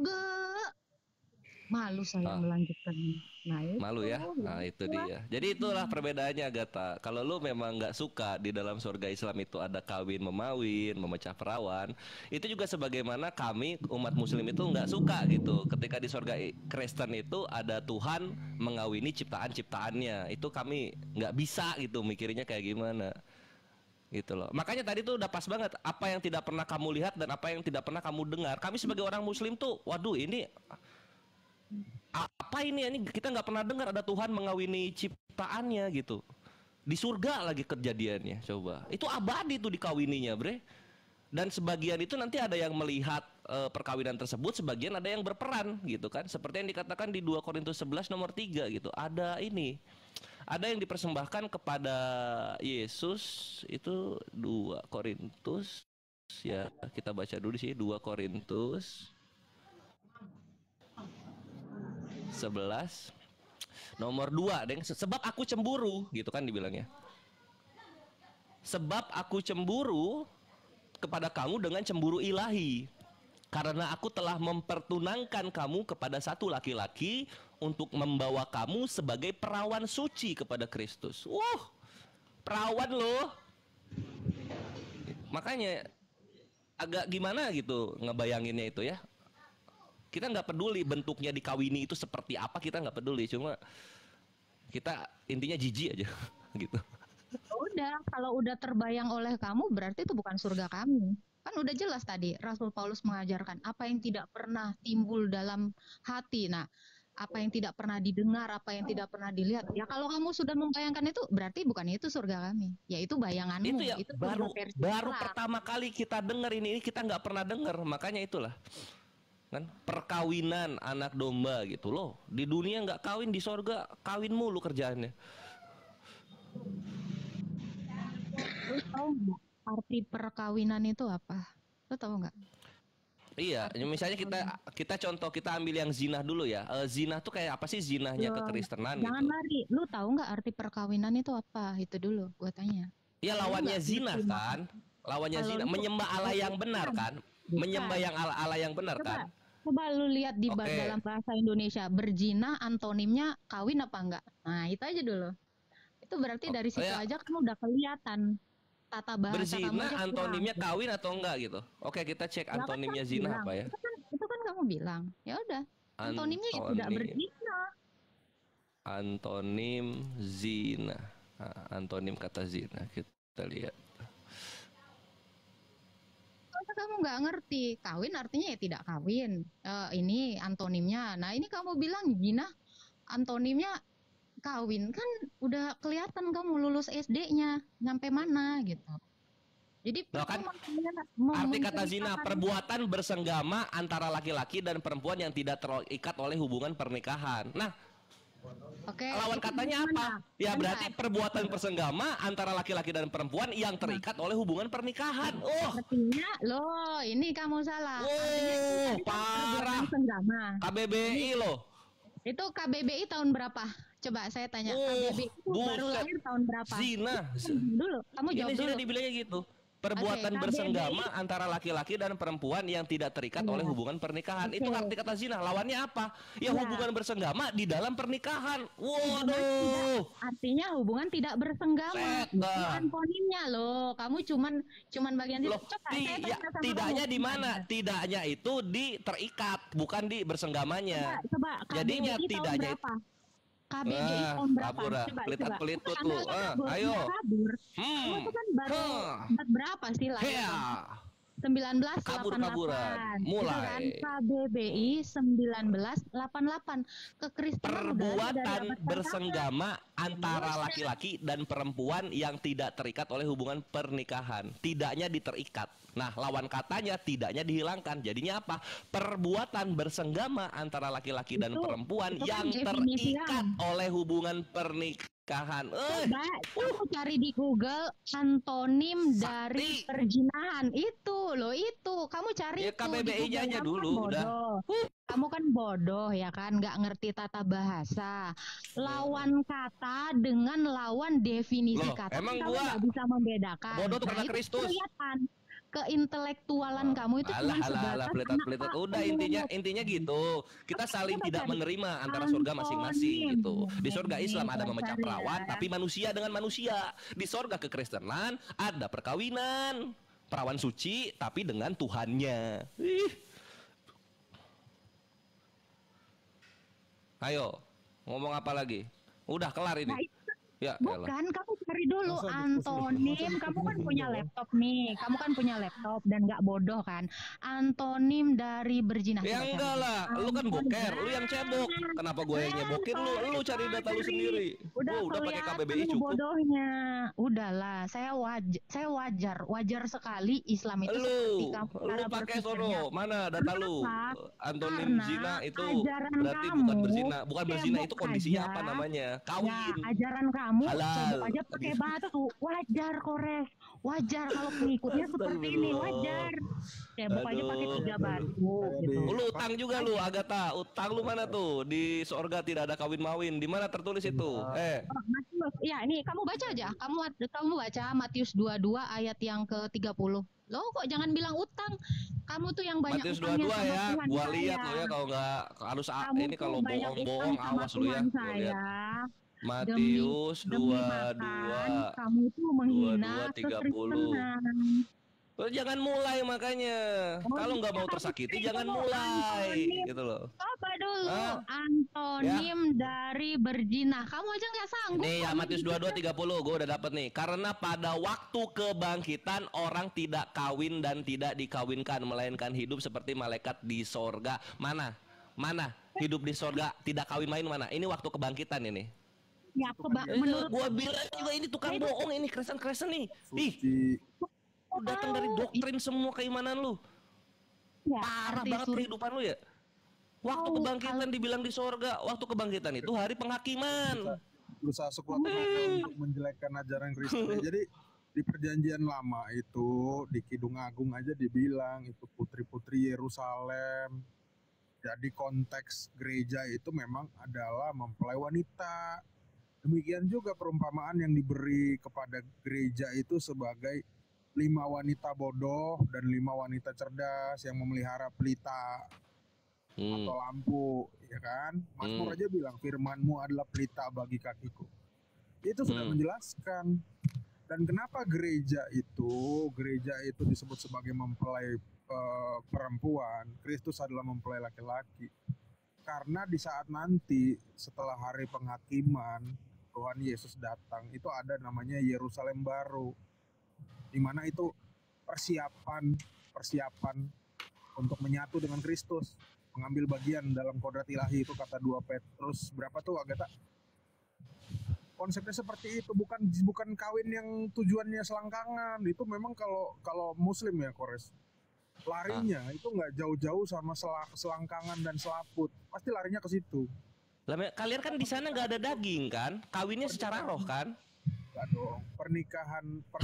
Be, malu saya Ah, melanjutkan. Nah malu itu, ya. Nah, itu itulah. dia. Jadi itulah perbedaannya, Agatha. Kalau lu memang nggak suka di dalam surga Islam itu ada kawin memawin, memecah perawan, itu juga sebagaimana kami umat Muslim itu nggak suka gitu. Ketika di surga Kristen itu ada Tuhan mengawini ciptaan-ciptaannya, itu kami nggak bisa gitu mikirnya kayak gimana gitu loh. Makanya tadi tuh udah pas banget apa yang tidak pernah kamu lihat dan apa yang tidak pernah kamu dengar. Kami sebagai orang Muslim tuh, waduh ini apa ini kita nggak pernah dengar ada Tuhan mengawini ciptaannya gitu di surga lagi kejadiannya, coba itu abadi tuh dikawininya bre. Dan sebagian itu nanti ada yang melihat perkawinan tersebut, sebagian ada yang berperan gitu kan, seperti yang dikatakan di 2 Korintus 11 nomor 3 gitu, ada ini, ada yang dipersembahkan kepada Yesus. Itu 2 Korintus ya, kita baca dulu sih 2 Korintus 11 nomor 2, Deng. Sebab aku cemburu gitu kan dibilangnya. Sebab aku cemburu kepada kamu dengan cemburu ilahi, karena aku telah mempertunangkan kamu kepada satu laki-laki untuk membawa kamu sebagai perawan suci kepada Kristus. Perawan loh. Makanya agak gimana gitu ngebayanginnya itu ya. Kita nggak peduli bentuknya dikawini itu seperti apa, kita nggak peduli, cuma kita intinya jijik aja gitu. Udah, kalau udah terbayang oleh kamu, berarti itu bukan surga kami. Kan udah jelas tadi, Rasul Paulus mengajarkan apa yang tidak pernah timbul dalam hati. Nah, apa yang tidak pernah didengar, apa yang tidak pernah dilihat. Ya kalau kamu sudah membayangkan itu, berarti bukan itu surga kami. Ya itu Itu bayanganmu, ya itu surga baru versi baru Islam. pertama kali kita dengar ini kita nggak pernah dengar, makanya itulah kan perkawinan anak domba gitu loh. Di dunia nggak kawin, di sorga kawin mulu kerjaannya. Lu tahu nggak arti perkawinan itu apa? Lu tahu nggak Iya, arti misalnya kita perkawinan? kita contoh, kita ambil yang zina dulu ya. Zina tuh kayak apa sih zinahnya Loh, kekristenan jangan gitu? lari. Lu tahu nggak arti perkawinan itu apa? Itu dulu, gua tanya. Ya Kalau lu lawannya nggak zina ngerti kan? Lawannya kalau zina, lu menyembah Allah yang benar bukan, kan? Menyembah bukan. yang Allah yang benar Coba, kan? coba lu lihat di Oke. dalam bahasa Indonesia, berzina antonimnya kawin apa enggak? Nah, itu aja dulu. Itu berarti dari Oh situ ya, aja kamu udah kelihatan tata bahasa kamu berzina aja kurang. antonimnya kawin atau enggak gitu. Oke, kita cek Ya kan kamu antonimnya zina bilang, apa ya? itu kan kamu bilang. Ya udah, antonimnya ya tidak Antonim berzina. antonim zina. Antonim kata zina kita lihat. Masa kamu nggak ngerti, kawin artinya ya tidak kawin. Ini antonimnya. Nah, ini kamu bilang zina, antonimnya kawin. Kan udah kelihatan kamu lulus SD-nya, nyampe mana gitu. Jadi Loh kan percuma kalian arti kata zina menceritakan. perbuatan bersenggama antara laki-laki dan perempuan yang tidak terikat oleh hubungan pernikahan. Nah, Oke, lawan itu katanya gimana? apa? Ya berarti Bentar. perbuatan bersenggama antara laki-laki dan perempuan yang Nah, terikat oleh hubungan pernikahan. artinya, loh, ini kamu salah. Artinya itu tadi kan perbuatan Parah. senggama. Ini, KBBI loh. itu KBBI tahun berapa? Coba saya tanya, KBBI itu baru Buset. lahir tahun berapa? Zina. Dulu, kamu Ini jawab zina dulu. dibilangnya gitu. Oke, Perbuatan KBBI. bersenggama antara laki-laki dan perempuan yang tidak terikat oleh Ya, hubungan pernikahan. Itu oke. arti kata zina. Lawannya apa? Ya Ya, hubungan bersenggama di dalam pernikahan. hubungan tidak, Waduh. artinya hubungan tidak bersenggama. Set Itu dah. antonimnya loh. Kamu cuman cuman bagian situ. Loh, Coba saya tanya sama kamu. tidaknya di Bentar, mana? bentar. Tidaknya itu di terikat, bukan di Coba, bersenggamanya. coba Jadinya KBBI tahun tidaknya berapa? KBBI tahun berapa? kabur dah. Coba, Pelitan coba. pelit Anda tuh. nggak kabur, Ayo. nggak kabur. Kamu Hmm. tuh kan baru Huh. abad berapa sih lahir Hea. kamu? 1988. Kabur-kaburan. Itu kan Mulai. KBBI 1988. Kekristenan udah ada dari Perbuatan abad pertama. bersenggama antara Buset. laki-laki dan perempuan yang tidak terikat oleh hubungan pernikahan. Tidaknya diterikat. Nah, lawan katanya tidaknya dihilangkan. Jadinya apa? Perbuatan bersenggama antara laki-laki dan perempuan itu kan yang definisi terikat oleh hubungan pernikahan. Coba kamu cari di Google antonim dari Sakti. perzinahan itu loh, itu kamu cari Ya itu di KBBI-nya Google. aja Kamu kan dulu udah. bodoh. Kamu kan bodoh ya kan, nggak ngerti tata bahasa. Lawan kata dengan lawan definisi Loh, kata, emang kan kamu gua nggak bisa membedakan. bodoh tuh Nah karena itu Kristus. kelihatan. keintelektualan kamu itu cuma sebatas peletot. Udah intinya gitu. Kita saling tidak menerima antara surga masing-masing gitu. Di surga Islam ada memecah perawan tapi manusia dengan manusia. Di surga kekristenan ada perkawinan. Perawan suci tapi dengan Tuhannya. Ayo, ngomong apa lagi? Udah kelar ini. Ya, bukan, kamu cari dulu antonim. Kamu kan punya laptop nih. Kamu kan punya laptop dan nggak bodoh kan? Antonim dari berzina. Ya enggak lah, lu kan boker, lu yang cebok. Kenapa gue yang nyebokin lu? Lu cari data lu sendiri. Udah pakai KBBI cukup. Bodohnya. Udahlah, saya wajar sekali Islam itu seperti kamu. Lu pakai sono, mana data lu? Antonim zina itu berarti bukan berzina, itu kondisinya apa namanya? Kawin. Ya, ajaran kamu cebok aja pakai batu, wajar Kores, wajar kalau pengikutnya seperti ini, wajar. Cebok aja pakai 3 batu. Gitu. Lu utang juga lu, Agatha, utang lu mana tuh? Di surga tidak ada kawin mawin, di mana tertulis itu? Ya ini kamu baca aja, kamu baca Matius 22 ayat yang ke-30. Lo kok jangan bilang utang, kamu tuh yang banyak Matius 22 ya, gua lihat lo ya, kalau nggak harus ini kalau bohong-bohong awas lu ya. Matius 22 kamu tuh menghina 30. Jangan mulai makanya. Kalau nggak mau tersakiti jangan mulai gitu loh. Coba dulu antonim dari berzina. Kamu aja nggak sanggup. Nih ya Matius 22:30 gue udah dapet nih. Karena pada waktu kebangkitan orang tidak kawin dan tidak dikawinkan melainkan hidup seperti malaikat di sorga. Mana hidup di sorga tidak kawin main mana? Ini waktu kebangkitan ini. Ya, menurut gua bilang juga ini tukang bohong ini kresen nih. Udah datang dari doktrin semua keimanan lu. Ya, parah banget kehidupan lu ya. Waktu kebangkitan dibilang di sorga, waktu kebangkitan itu hari penghakiman. Berusaha sekuat tenaga untuk menjelekkan ajaran Kristen. Jadi di perjanjian lama itu di Kidung Agung aja dibilang itu putri-putri Yerusalem. Jadi konteks gereja itu memang adalah mempelai wanita. Demikian juga perumpamaan yang diberi kepada gereja itu sebagai 5 wanita bodoh dan 5 wanita cerdas yang memelihara pelita atau lampu, ya kan? Mazmur aja bilang firman-Mu adalah pelita bagi kakiku. Itu sudah menjelaskan. Dan kenapa gereja itu disebut sebagai mempelai perempuan, Kristus adalah mempelai laki-laki. Karena di saat nanti setelah hari penghakiman Tuhan Yesus datang, itu ada namanya Yerusalem baru, di mana itu persiapan untuk menyatu dengan Kristus, mengambil bagian dalam kodrat ilahi. Itu kata 2 Petrus berapa tuh Agatha? Konsepnya seperti itu, bukan kawin yang tujuannya selangkangan. Itu memang kalau Muslim ya Kores, larinya itu nggak jauh-jauh sama selangkangan dan selaput, pasti larinya ke situ. Kalian kan di sana nggak ada daging kan? Kawinnya secara roh kan? Nggak dong, pernikahan.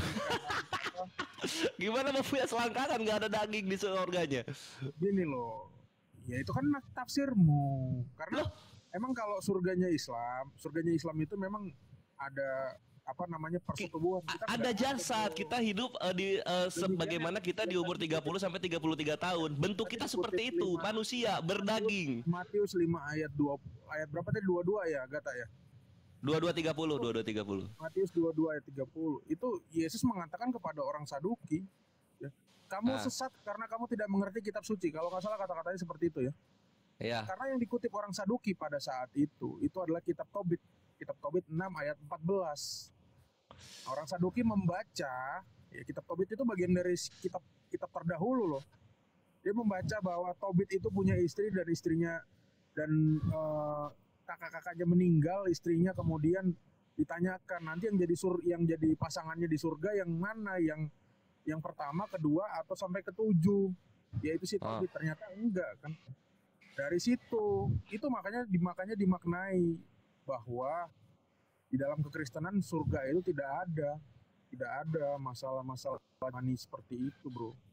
Gimana mau punya selangkangan nggak ada daging di surganya? Gini loh, ya itu kan tafsirmu. Karena emang kalau surganya Islam itu memang ada persetubuhan. Ada jasad, kita hidup sebagaimana kita di umur 30 sampai 33 tahun. Bentuk kita seperti itu, manusia berdaging. Matius 5 ayat berapa tadi? 22 ya, Agatha ya? 22:30. Matius 22 ayat 30. Itu Yesus mengatakan kepada orang Saduki, ya, kamu sesat karena kamu tidak mengerti kitab suci. Kalau nggak salah kata-katanya seperti itu ya. Iya. Karena yang dikutip orang Saduki pada saat itu adalah kitab Tobit. Kitab Tobit 6 ayat 14. Orang Saduki membaca, ya kitab Tobit itu bagian dari kitab terdahulu loh. Dia membaca bahwa Tobit itu punya istri dan istrinya dan kakak-kakaknya meninggal, istrinya kemudian ditanyakan nanti yang jadi pasangannya di surga yang mana, yang pertama, kedua atau sampai ke-7. Yaitu si Tobit. Ternyata enggak kan. Dari situ itu makanya dimaknai bahwa di dalam kekristenan surga itu tidak ada masalah-masalah manis seperti itu, bro.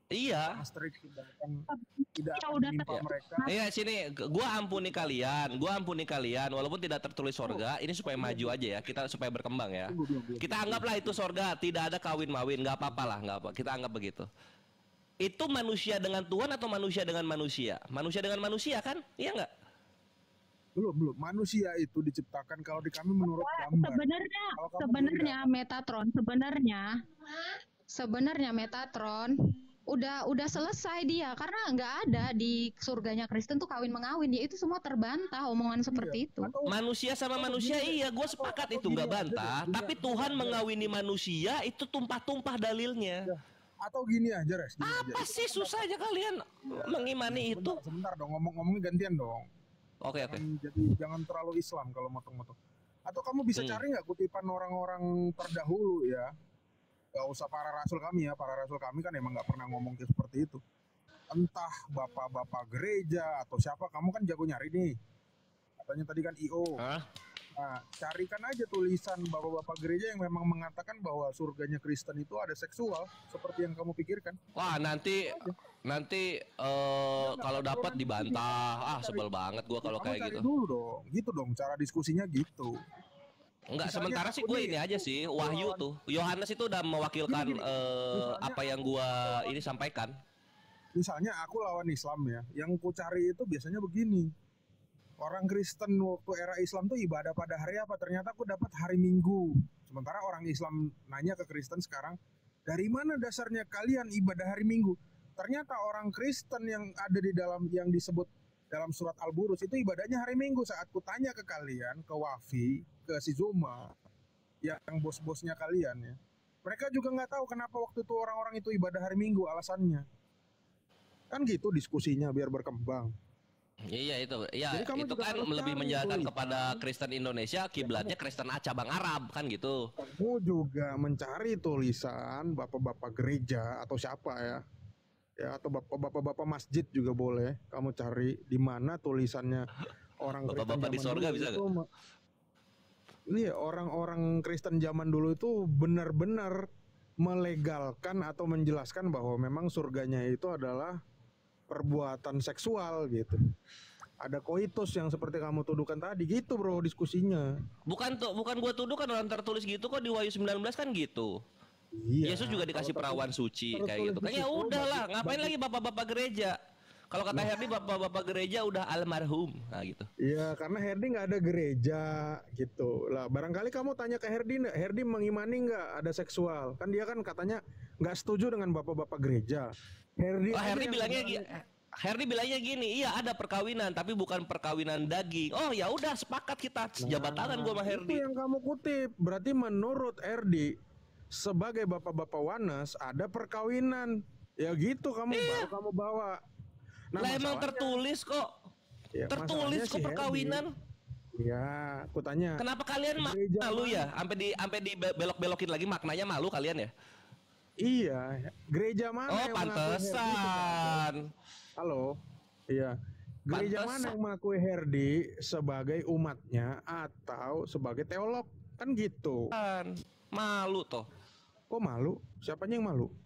Iya. Sangat strict, tidak Ya akan udah menimpa Ya. mereka. Iya sini, gua ampuni kalian, walaupun tidak tertulis sorga. Ini supaya maju aja ya, kita supaya berkembang ya. Belum. Kita anggaplah itu sorga, tidak ada kawin mawin, nggak apa-apa lah, nggak apa. Kita anggap begitu. Itu manusia dengan Tuhan atau manusia dengan manusia? Manusia dengan manusia kan? Iya nggak? Belum. Manusia itu diciptakan kalau di kami menurut gambar. Sebenarnya Kalau kamu sebenarnya Metatron sebenarnya Metatron udah selesai dia karena nggak ada di surganya Kristen tuh kawin mengawin, ya itu semua terbantah omongan seperti itu. Manusia sama manusia iya, gue sepakat itu nggak bantah. Tapi Tuhan mengawini manusia itu tumpah-tumpah dalilnya. Atau gini aja, Res. Apa sih susah aja kalian mengimani itu? Sebentar dong, ngomongnya gantian dong. Oke. Jadi jangan terlalu Islam kalau motong-motong. Atau kamu bisa cari nggak kutipan orang-orang terdahulu ya? Gak usah para rasul kami ya, para rasul kami kan emang nggak pernah ngomong seperti itu. Entah bapak-bapak gereja atau siapa, kamu kan jago nyari nih. Katanya tadi kan IO. Hah? Nah, carikan aja tulisan bapak-bapak gereja yang memang mengatakan bahwa surganya Kristen itu ada seksual seperti yang kamu pikirkan. Wah nanti kalau dapat dibantah. Sebel banget gua kalau kayak gitu. Gitu dong, cara diskusinya gitu. Enggak, Misalnya sementara sih gue ini aja sih, Wahyu tuh. Yohanes itu udah mewakilkan apa yang gua ini sampaikan. Misalnya aku lawan Islam ya, yang ku cari itu biasanya begini. Orang Kristen waktu era Islam tuh ibadah pada hari apa? Ternyata aku dapat hari Minggu. Sementara orang Islam nanya ke Kristen sekarang, dari mana dasarnya kalian ibadah hari Minggu? Ternyata orang Kristen yang ada di dalam yang disebut dalam surat Al-Burus itu ibadahnya hari Minggu. Saat ku tanya ke kalian, ke Wafi, ke si Zuma, yang bos-bosnya kalian ya, mereka juga nggak tahu kenapa waktu itu orang-orang itu ibadah hari Minggu alasannya. Kan gitu diskusinya biar berkembang. Iya itu, ya Jadi kamu itu juga kan harus lebih cari menjelaskan tulisan. kepada Kristen Indonesia kiblatnya Kristen cabang Arab kan gitu. Kamu juga mencari tulisan bapak-bapak gereja atau siapa ya atau bapak-bapak masjid juga boleh. Kamu cari di mana tulisannya orang Kristen Bapak-bapak di zaman sorga dulu bisa itu nggak? Iya, orang-orang Kristen zaman dulu itu benar-benar melegalkan atau menjelaskan bahwa memang surganya itu adalah perbuatan seksual gitu. Ada koitus yang seperti kamu tuduhkan tadi gitu, bro, diskusinya. Bukan gua tuduh, kan orang tertulis gitu kok di Wahyu 19 kan gitu. Iya. Yesus juga dikasih perawan suci kayak gitu. Kan ya udahlah, ngapain lagi bapak-bapak gereja? Kalau kata Herdi bapak-bapak gereja udah almarhum. Nah gitu. Iya, karena Herdi nggak ada gereja gitu. Lah, barangkali kamu tanya ke Herdi, Herdi mengimani nggak ada seksual? Kan dia kan katanya nggak setuju dengan bapak-bapak gereja. Herdi bilangnya gini, iya ada perkawinan tapi bukan perkawinan daging. Oh ya udah, sepakat kita, jabat tangan gua sama Herdi. Itu yang kamu kutip. Berarti menurut Herdi sebagai bapak-bapak Wanes ada perkawinan. Ya gitu baru kamu bawa. Nah, lah emang tertulis kok. Ya, tertulis kok si perkawinan. Ya, aku tanya. Kenapa kalian malu ya? Sampai di belok-belokin lagi maknanya, malu kalian ya? Iya, gereja mana Oh, yang pantesan. Halo. Iya. Gereja mana yang mengakui Herdi sebagai umatnya atau sebagai teolog? Kan gitu. Malu toh. Kok malu? Siapanya yang malu?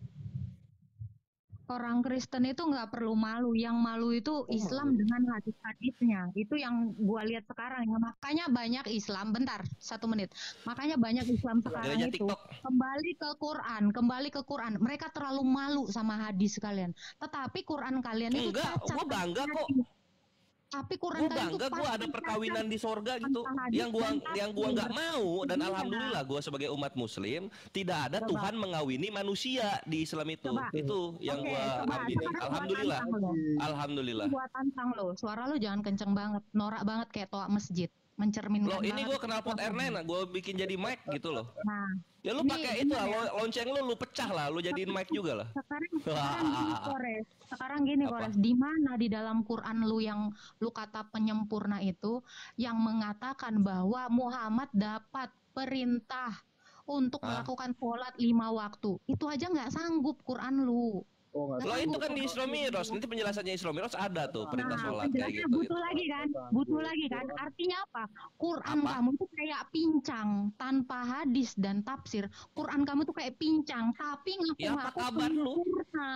Orang Kristen itu nggak perlu malu, yang malu itu Islam dengan hadis-hadisnya. Itu yang gua lihat sekarang ya. Makanya banyak Islam, bentar 1 menit. Makanya banyak Islam sekarang itu kembali ke Quran. Mereka terlalu malu sama hadis kalian. Tetapi Quran kalian itu enggak, gua bangga kok. Tapi Quran kalian itu gua ada perkawinan di sorga gitu. Yang gua nggak mau, dan alhamdulillah gua sebagai umat Muslim tidak ada Tuhan mengawini manusia di Islam itu. Itu yang gua ambil. Alhamdulillah. Gua tantang lo, suara lo jangan kenceng banget, norak banget kayak toa masjid, mencerminkan. Loh ini gua knalpot R9, gua bikin jadi mic gitu loh. Nah, ya lu pakai itu lah, lonceng lu pecah lah, lu jadiin mic juga lah. Sekarang gini Kores, di mana di dalam Quran lu yang lu kata penyempurna itu yang mengatakan bahwa Muhammad dapat perintah untuk melakukan sholat 5 waktu. Itu aja nggak sanggup Quran lu. Lo itu kan di Isra Mi'raj, nanti penjelasannya Isra Mi'raj ada tuh perintah sholat kayak gitu. Butuh lagi kan? Artinya apa? Quran kamu tuh kayak pincang tanpa hadis dan tafsir. Quran kamu tuh kayak pincang tapi ngaku-ngaku apa kabar lu?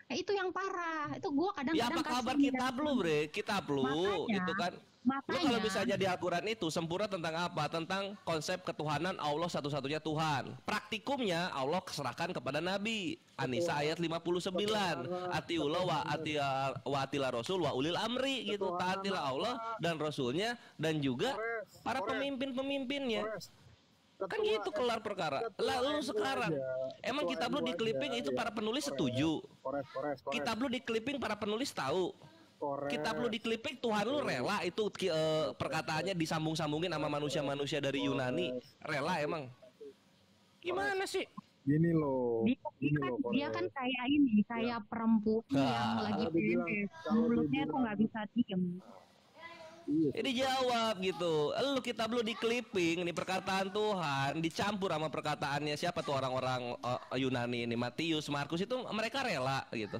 Itu yang parah. Itu gue Ya kadang-kadang apa kabar kasih kitab lu, Bre? Kitab lu makanya itu kan. Lu kalau makanya misalnya di Al-Quran itu sempurna tentang apa? Tentang konsep ketuhanan Allah satu-satunya Tuhan. Praktikumnya Allah serahkan kepada Nabi. An-Nisa ayat 59. Atiullah wa atila rasul wa ulil amri gitu. Taatilah Allah dan Rasulnya dan juga para pemimpin-pemimpinnya. Kan gitu kelar perkara. Lalu sekarang emang kitab lu di clipping itu para penulis setuju. Kitab lu di clipping para penulis tahu. Kitab lu di clipping Tuhan lu rela itu perkataannya disambung-sambungin sama manusia-manusia dari Yunani. Rela emang. Gimana sih? Gini loh. Dia kan kayak ini, kayak perempuan yang lagi PMS, mulutnya tuh nggak bisa diem. Ini jawab gitu. Lu kitab lu di clipping ini perkataan Tuhan dicampur sama perkataannya siapa tuh orang-orang Yunani ini, Matius, Markus itu mereka rela gitu.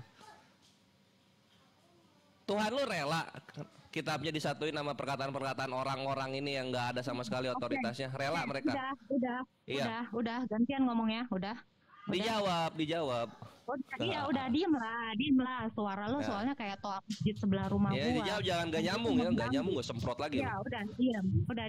Tuhan lu rela kitabnya disatuin sama perkataan-perkataan orang-orang ini yang nggak ada sama sekali otoritasnya. Rela mereka. Udah gantian ngomongnya, udah. Dijawab. Iya udah diem lah. Suara lo soalnya kayak toa masjid sebelah rumah ya, gua. Dijawab jangan gak nyambung ya, gak nyambung gue semprot lagi. Ya udah diem.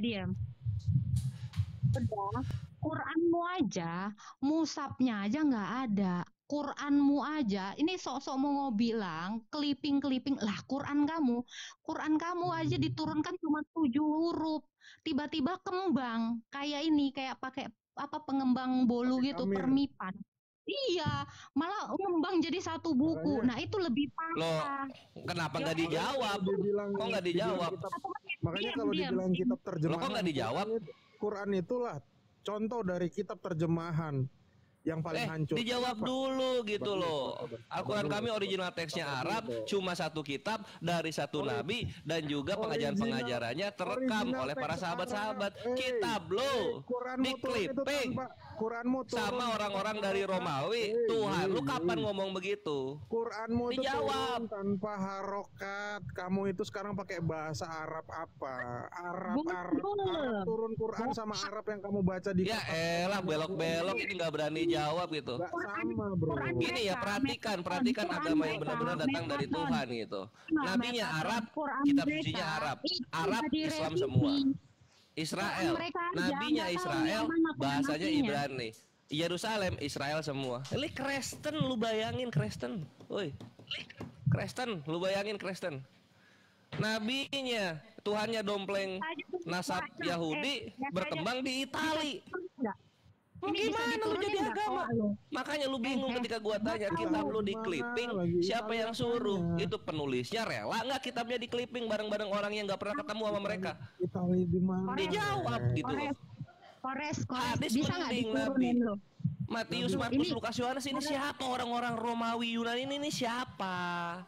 Udah. Quranmu aja, musabnya aja nggak ada. Quranmu aja, ini sok-sok mau bilang clipping lah Quran kamu aja diturunkan cuma 7 huruf, tiba-tiba kembang kayak ini, kayak pakai apa pengembang bolu gitu, permipan. Iya, malah ngembang jadi satu buku. Nah itu lebih parah. Kenapa nggak dijawab? Kok nggak dijawab? Makanya kalau dibilang kitab terjemahan, kok nggak dijawab? Quran itulah contoh dari kitab terjemahan yang paling hancur. Dijawab dulu gitu loh. Al-Quran kami original teksnya Arab, cuma satu kitab dari satu nabi dan juga pengajaran-pengajarannya terekam oleh para sahabat-sahabat. Kitab lo di clipping sama orang-orang dari Romawi. Tuhan lu kapan ngomong begitu? Quranmu itu dijawab tanpa harokat. Kamu itu sekarang pakai bahasa Arab apa? Arab turun Quran sama Arab yang kamu baca di ya elah belok-belok ini nggak berani jawab gitu. Gak sama bro. Gini ya perhatikan agama yang benar-benar datang dari Tuhan gitu. Nabinya Arab, kitab sucinya Arab, Islam semua. Israel, nabinya Israel, bahasanya Ibrani. Yerusalem, Israel semua. Ini Kristen, lu bayangin Kristen. Woi, Kristen, lu bayangin Kristen. Nabinya, Tuhannya dompleng nasab Yahudi, berkembang di Itali. Gimana lu jadi agama? Makanya lu bingung ketika gua tanya kitab lu di clipping, siapa yang suruh? Itu penulisnya rela nggak kitabnya di clipping bareng-bareng orang yang nggak pernah ketemu sama mereka? Dijawab gitu. Hadis mending Nabi. Matius, Markus, Lukas, Yohanes ini siapa? Orang-orang Romawi Yunani ini siapa?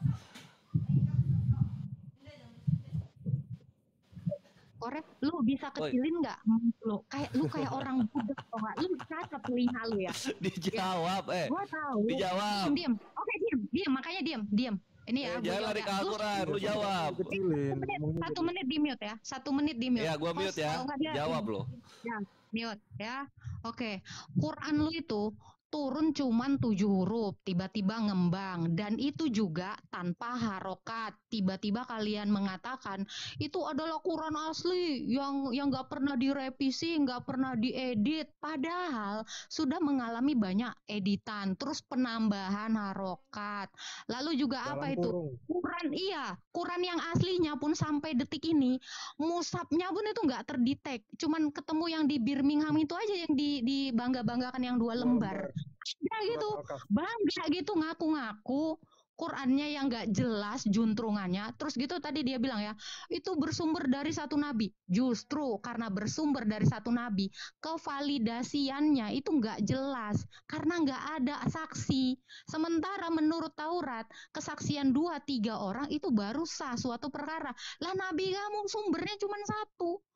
Korek, lu bisa kecilin nggak? Lu kayak orang budak atau nggak? Lu cacat telinga lu ya? Dijawab, Gua tahu. Dijawab. Diam. Oke, diam. Makanya diam. Ini ya. Jangan lari ke Al-Quran, lu jawab. 1 menit di mute ya. 1 menit di mute. Ya, gua mute ya. Jawab lo. Ya, mute ya. Oke. Quran lu itu turun cuman 7 huruf, tiba-tiba ngembang, dan itu juga tanpa harokat. Tiba-tiba kalian mengatakan itu adalah Quran asli yang nggak pernah direvisi, nggak pernah diedit, padahal sudah mengalami banyak editan, terus penambahan harokat. Lalu juga apa itu? Quran yang aslinya pun sampai detik ini musabnya pun itu nggak terdetek, cuman ketemu yang di Birmingham itu aja yang dibangga-banggakan yang 2 lembar. Ada gitu, bangga gitu, ngaku-ngaku Qurannya yang nggak jelas juntrungannya. Terus gitu tadi dia bilang ya, itu bersumber dari satu nabi. Justru karena bersumber dari satu nabi, kevalidasiannya itu nggak jelas karena nggak ada saksi. Sementara menurut Taurat, kesaksian 2-3 orang itu baru sah suatu perkara. Lah nabi kamu sumbernya cuma 1.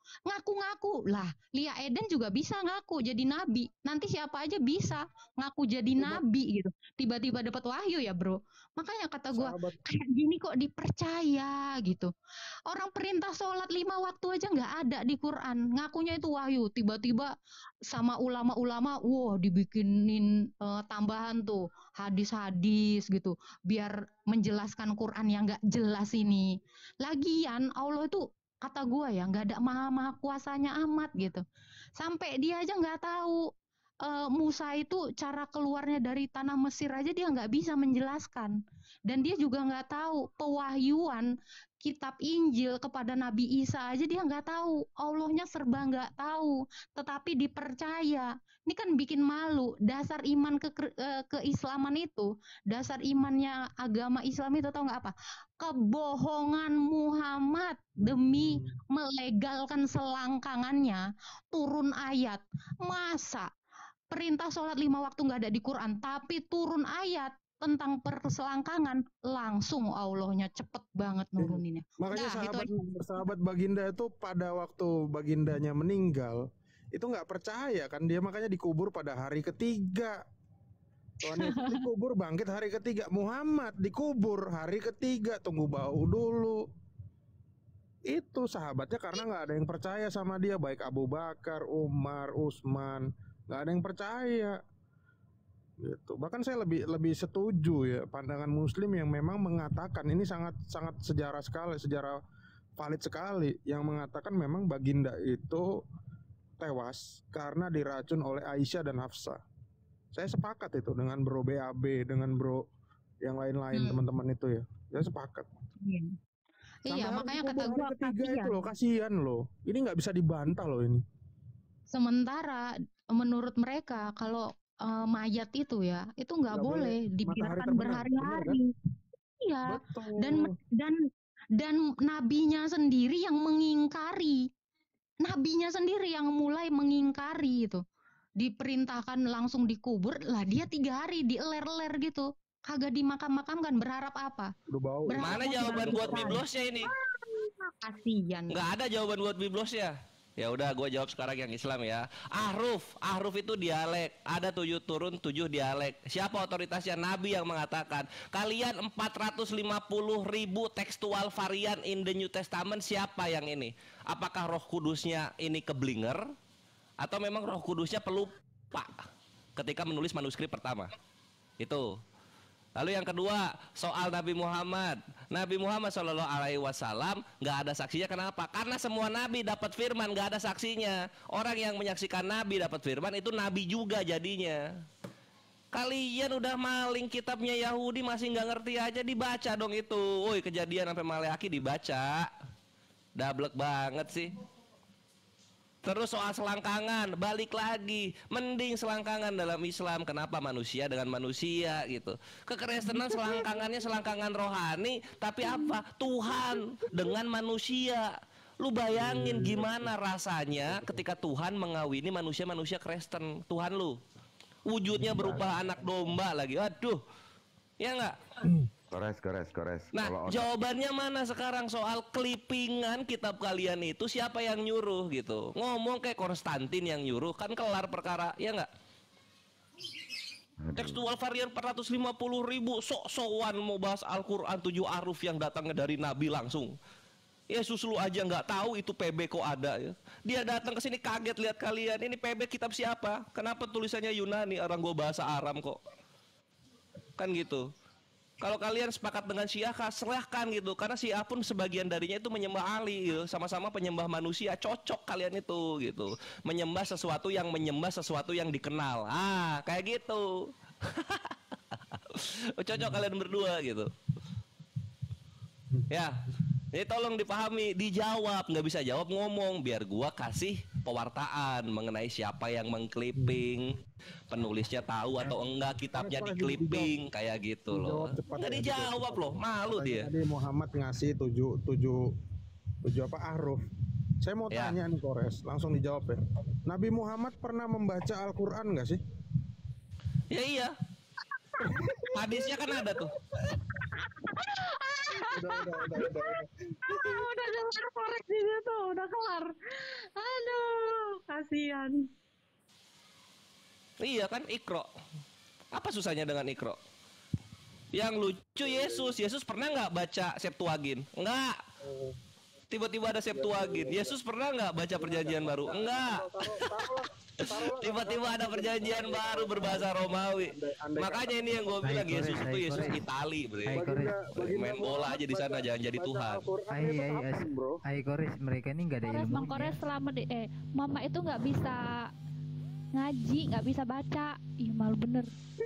Ngaku-ngaku. Lah, Lia Eden juga bisa ngaku jadi nabi. Nanti siapa aja bisa ngaku jadi nabi gitu. Tiba-tiba dapat wahyu ya, Bro. Makanya kata gua, Sahabat kayak gini kok dipercaya gitu. Orang perintah sholat 5 waktu aja nggak ada di Quran. Ngakunya itu wahyu. Tiba-tiba sama ulama-ulama, wah dibikinin tambahan tuh hadis-hadis gitu. Biar menjelaskan Quran yang nggak jelas ini. Lagian Allah itu kata gua ya nggak ada maha kuasanya amat gitu. Sampai dia aja nggak tahu Musa itu cara keluarnya dari tanah Mesir aja dia nggak bisa menjelaskan. Dan dia juga nggak tahu pewahyuan kitab Injil kepada Nabi Isa aja dia nggak tahu. Allahnya serba nggak tahu, tetapi dipercaya. Ini kan bikin malu. Dasar iman keislaman itu, dasar imannya agama Islam itu tahu nggak apa? Kebohongan Muhammad demi melegalkan selangkangannya turun ayat. Masa perintah sholat 5 waktu nggak ada di Quran, tapi turun ayat tentang perselangkangan langsung Allahnya cepet banget nuruninnya. makanya Dah, itu sahabat Baginda itu pada waktu Bagindanya meninggal itu nggak percaya kan dia, makanya dikubur pada hari ketiga. Tuhan Yesus dikubur bangkit hari ketiga, Muhammad dikubur hari ketiga, tunggu bau dulu. Itu sahabatnya karena nggak ada yang percaya sama dia, baik Abu Bakar, Umar, Utsman, nggak ada yang percaya. Gitu. Bahkan saya lebih setuju ya pandangan Muslim yang memang mengatakan ini sangat sejarah valid sekali, yang mengatakan memang Baginda itu tewas karena diracun oleh Aisyah dan Hafsah. Saya sepakat itu dengan Bro BAB, dengan Bro yang lain-lain teman-teman itu ya. Saya sepakat. Iya, makanya kata hari gua ketiga kasihan. itu loh, kasihan loh. Ini nggak bisa dibantah loh ini. Sementara menurut mereka kalau mayat itu ya, itu nggak boleh dibiarkan berhari-hari. Iya. Betul. Dan nabinya sendiri yang mengingkari. Nabinya sendiri yang mulai mengingkari itu. Diperintahkan langsung dikubur, lah dia 3 hari dieler-eler gitu. Kagak dimakam-makamkan, berharap apa? Udah bau. Mana jawaban buat biblosnya ini? Kasian. Nggak ada jawaban buat biblosnya. Ya udah, gue jawab sekarang yang Islam ya. Ahruf itu dialek. Ada 7 turun 7 dialek. Siapa otoritasnya? Nabi yang mengatakan. Kalian 450.000 tekstual varian in the New Testament, siapa yang ini? Apakah Roh Kudusnya ini keblinger? Atau memang Roh Kudusnya pelupa ketika menulis manuskrip pertama? Itu. Lalu yang kedua, soal Nabi Muhammad. Nabi Muhammad Shallallahu Alaihi Wasallam nggak ada saksinya. Kenapa? Karena semua Nabi dapat firman, nggak ada saksinya. Orang yang menyaksikan Nabi dapat firman itu Nabi juga jadinya. Kalian udah maling kitabnya Yahudi masih nggak ngerti aja, dibaca dong itu. Woi, Kejadian sampai Maleaki dibaca. Dablek banget sih. Terus soal selangkangan, balik lagi, mending selangkangan dalam Islam. Kenapa manusia dengan manusia gitu? Kekristenan selangkangannya selangkangan rohani, tapi apa? Tuhan dengan manusia. Lu bayangin gimana rasanya ketika Tuhan mengawini manusia-manusia Kristen. Tuhan lu wujudnya berupa anak domba lagi. Aduh, ya nggak? Kores. Nah, jawabannya mana sekarang soal clippingan kitab kalian itu? Siapa yang nyuruh gitu? Ngomong kayak Konstantin yang nyuruh, kan kelar perkara, ya nggak? Tekstual varian 450.000, sok-sokan mau bahas Al-Quran 7 Ahruf yang datangnya dari Nabi langsung. Yesus lu aja nggak tahu itu PB kok ada ya. Dia datang ke sini kaget lihat kalian, ini PB kitab siapa? Kenapa tulisannya Yunani? Orang gua bahasa Aram kok. Kan gitu. Kalau kalian sepakat dengan Syiah, silahkan gitu. Karena Syiah pun sebagian darinya itu menyembah Ali gitu. Sama-sama penyembah manusia. Cocok kalian itu gitu. Menyembah sesuatu yang dikenal. Kayak gitu. Cocok kalian berdua gitu. Ya, ini tolong dipahami, dijawab. Nggak bisa jawab, ngomong. Biar gua kasih pewartaan mengenai siapa yang mengclipping, penulisnya tahu atau enggak, kitabnya diklipping kayak gitu loh. Nggak dijawab loh, malu dia. Tadi Muhammad ngasih 7 apa Ahruf. Saya mau tanya nih Kores, langsung dijawab ya. Nabi Muhammad pernah membaca Al-Quran nggak sih? Ya iya. Hadisnya kan ada tuh. Udah. Udah dengar korek di situ, udah kelar. Aduh, kasihan. Iya kan, Iqra. Apa susahnya dengan Iqra? Yang lucu Yesus pernah nggak baca Septuagint? Enggak. Tiba-tiba ada Septuagint. Yesus pernah nggak baca Perjanjian Baru? Enggak. Tiba-tiba ada Perjanjian Baru berbahasa Romawi. Makanya ini yang gue bilang, Yesus itu Yesus Itali, bre. Main bola aja di sana, jangan jadi Tuhan. Kores, mereka ini nggak ada Kores, Bang ilmunya. Kores selama Mama itu nggak bisa ngaji, nggak bisa baca. Ih, malu bener.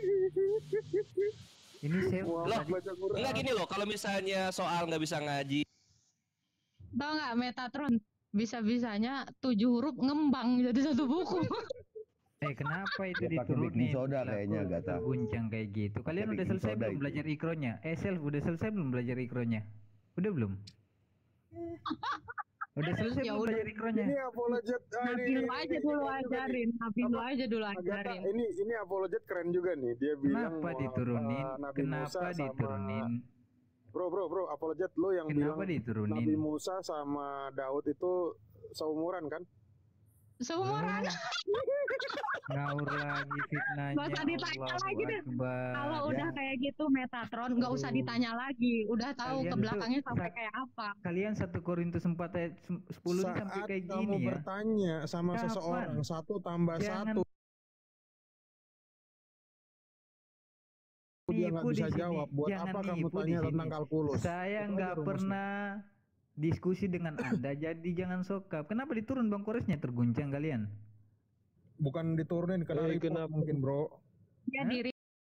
Ini saya Loh, enggak gini loh, kalau misalnya soal nggak bisa ngaji, Tahu nggak Metatron? Bisa-bisanya 7 huruf ngembang jadi satu buku. kenapa itu Dia pakai diturunin? baking soda Laku kayaknya, Gata. Guncang kayak gitu. Kalian Pakai udah baking selesai soda belum itu. belajar ikronya? Self udah selesai belum belajar ikronya? Udah belum? Udah selesai Ya belum udah. belajar ikronya? Ini apologet. Nabilu aja dulu ajarin, Nabilu aja dulu ajarin. Ini apologet keren juga nih. Dia bilang Kenapa diturunin? Nabi Musa Kenapa diturunin? Bro, apologet lo yang Kenapa bilang Nabi diturunin? Musa sama Daud itu seumuran kan? Seumuran. Ngawur lagi fitnahnya. Nggak usah ditanya Allahu lagi deh. Akbar. Kalau Ya. udah kayak gitu Metatron nggak usah ditanya lagi, udah tahu Kalian ke belakangnya tuh sampai sak- kayak apa. Kalian 1 Korintus 4 ayat 10 ini sampai Saat kayak kamu gini ya. bertanya sama Kapan? seseorang 1 tambah Jangan 1 dia nggak nipu di bisa sini. jawab. Buat Jangan apa kamu nipu di tanya sini. tentang kalkulus? Saya Itu aja nggak rumusnya. pernah diskusi dengan Anda, jadi jangan sokap. Kenapa diturun Bang Koresnya, terguncang kalian? Bukan diturunin kena report kenapa? mungkin bro. Ya Hah? diri